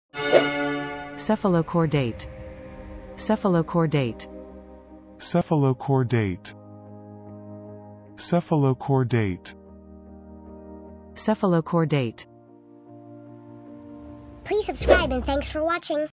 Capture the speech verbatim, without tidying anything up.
Cephalochordate. Cephalochordate. Cephalochordate. Cephalochordate. Cephalochordate. Please subscribe and thanks for watching.